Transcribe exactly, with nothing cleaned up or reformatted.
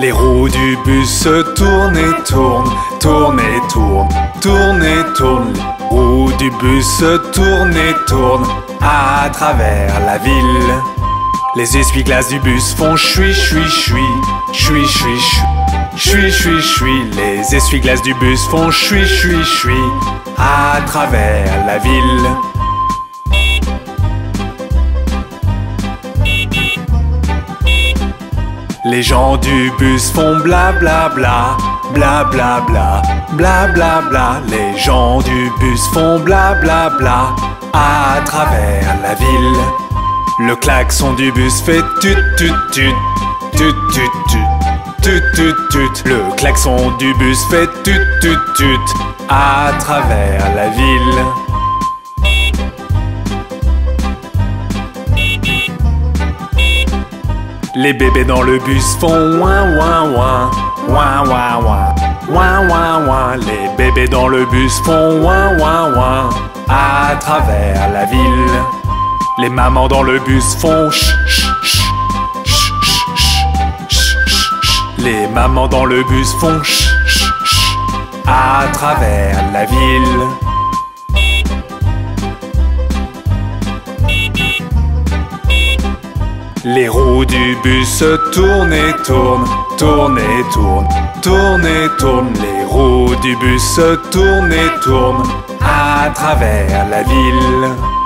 Les roues du bus tournent et tournent, tournent et tournent, tournent et tournent. Les roues du bus tournent et tournent à travers la ville. Les essuie-glaces du bus font chui chui chui, chui chui chui, chui chui chui. Les essuie-glaces du bus font chui chui chui à travers la ville. Les gens du bus font bla bla bla, bla bla bla, bla bla bla. Les gens du bus font bla bla bla à travers la ville. Le klaxon du bus fait tut tut tut, tut tut tut, tut tut tut. Le klaxon du bus fait tut tut tut à travers la ville. Les bébés dans le bus font ouin ouin ouin, ouin ouin ouin, ouin ouin ouin. Les bébés dans le bus font ouin ouin ouin à travers la ville. Les mamans dans le bus font ch ch ch, ch ch ch, ch ch. Les mamans dans le bus font ch ch ch à travers la ville. Les roues du bus tournent et tournent, tournent et tournent, tournent et tournent. Les roues du bus tournent et tournent à travers la ville.